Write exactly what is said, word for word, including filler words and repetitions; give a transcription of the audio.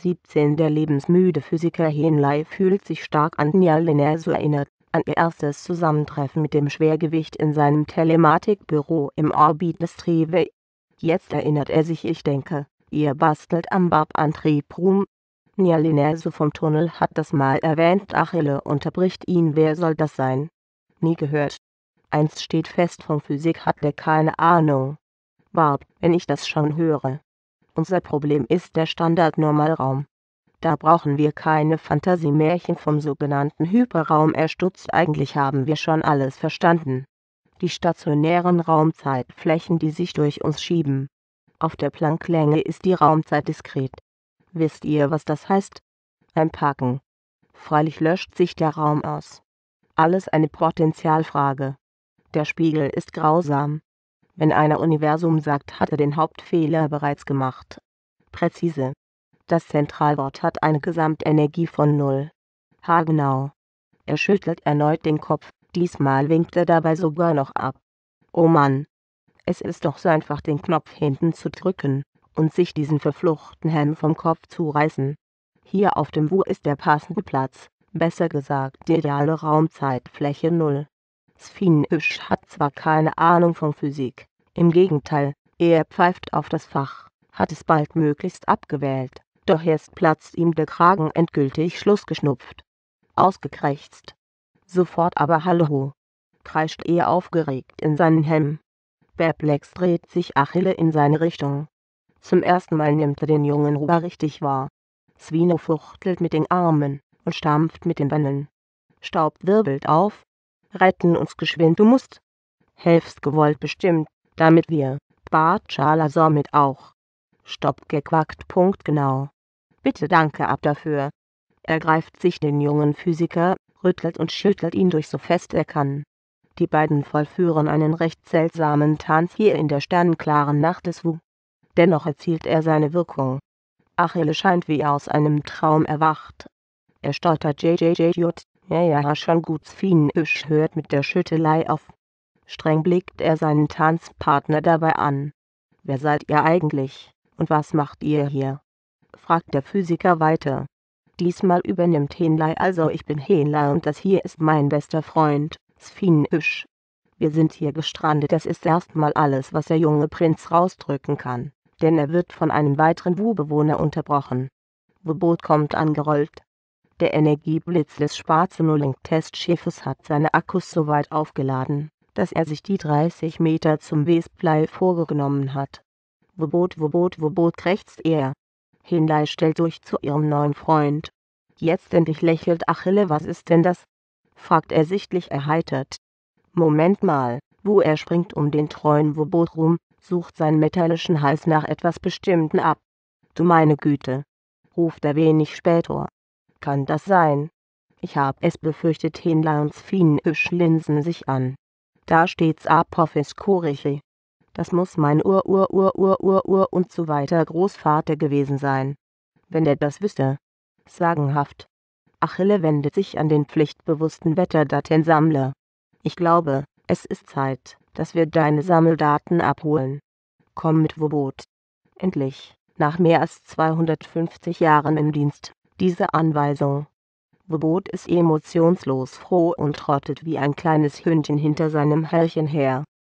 siebzehn. Der lebensmüde Physiker Henley fühlt sich stark an Nyal Linerso erinnert, an ihr erstes Zusammentreffen mit dem Schwergewicht in seinem Telematikbüro im Orbit des Trive. Jetzt erinnert er sich, ich denke, ihr bastelt am Warp-Antrieb rum. Nyal Linerso vom Tunnel hat das mal erwähnt. Achille unterbricht ihn. Wer soll das sein? Nie gehört. Eins steht fest, von Physik hat er keine Ahnung. Warp, wenn ich das schon höre. Unser Problem ist der Standardnormalraum. Da brauchen wir keine Fantasiemärchen vom sogenannten Hyperraum. Er stutzt, eigentlich haben wir schon alles verstanden. Die stationären Raumzeitflächen, die sich durch uns schieben. Auf der Plancklänge ist die Raumzeit diskret. Wisst ihr, was das heißt? Einparken. Freilich löscht sich der Raum aus. Alles eine Potentialfrage. Der Spiegel ist grausam. Wenn einer Universum sagt, hat er den Hauptfehler bereits gemacht. Präzise. Das Zentralwort hat eine Gesamtenergie von null. Haargenau. Er schüttelt erneut den Kopf, diesmal winkt er dabei sogar noch ab. Oh Mann. Es ist doch so einfach, den Knopf hinten zu drücken und sich diesen verfluchten Helm vom Kopf zu reißen. Hier auf dem Wu ist der passende Platz, besser gesagt die ideale Raumzeitfläche null. Sphinisch hat zwar keine Ahnung von Physik, im Gegenteil, er pfeift auf das Fach, hat es baldmöglichst abgewählt, doch erst platzt ihm der Kragen endgültig Schlussgeschnupft. Ausgekrächzt. Sofort aber Hallo, kreischt er aufgeregt in seinen Helm. Perplex dreht sich Achille in seine Richtung. Zum ersten Mal nimmt er den jungen Ruber richtig wahr. Svino fuchtelt mit den Armen und stampft mit den Beinen. Staub wirbelt auf. Retten uns geschwind, du musst. Helfst gewollt bestimmt, damit wir. Bart Schala somit auch. Stopp gequackt, Punkt genau. Bitte danke ab dafür. Er greift sich den jungen Physiker, rüttelt und schüttelt ihn durch so fest er kann. Die beiden vollführen einen recht seltsamen Tanz hier in der sternenklaren Nacht des Wu. Dennoch erzielt er seine Wirkung. Achille scheint wie aus einem Traum erwacht. Er stottert J J J J. Ja, ja, schon gut. Sphinisch hört mit der Schüttelei auf. Streng blickt er seinen Tanzpartner dabei an. Wer seid ihr eigentlich, und was macht ihr hier? Fragt der Physiker weiter. Diesmal übernimmt Henley, also ich bin Henley und das hier ist mein bester Freund, Sphinisch. Wir sind hier gestrandet, das ist erstmal alles, was der junge Prinz rausdrücken kann, denn er wird von einem weiteren Wu-Bewohner unterbrochen. Wu-Boot kommt angerollt. Der Energieblitz des Spazienolink-Testschiffes hat seine Akkus so weit aufgeladen, dass er sich die dreißig Meter zum Wesplay vorgenommen hat. Wu-Boot, Wu-Boot, Wu-Boot, krächzt er. Henley stellt durch zu ihrem neuen Freund. Jetzt endlich lächelt Achille. Was ist denn das? Fragt er sichtlich erheitert. Moment mal, Wu, er springt um den treuen Wu-Boot rum, sucht seinen metallischen Hals nach etwas Bestimmten ab. Du meine Güte, ruft er wenig später. Kann das sein? Ich hab es befürchtet. Henley und Sphinisch linsen sich an. Da steht's Apophis Choriche. Das muss mein Ur-Ur-Ur-Ur-Ur-Ur und so weiter Großvater gewesen sein. Wenn der das wüsste. Sagenhaft. Achille wendet sich an den pflichtbewussten Wetterdatensammler. Ich glaube, es ist Zeit, dass wir deine Sammeldaten abholen. Komm mit, Wu-Boot. Endlich, nach mehr als zweihundertfünfzig Jahren im Dienst, diese Anweisung. Wu-Boot ist emotionslos froh und trottet wie ein kleines Hündchen hinter seinem Herrchen her.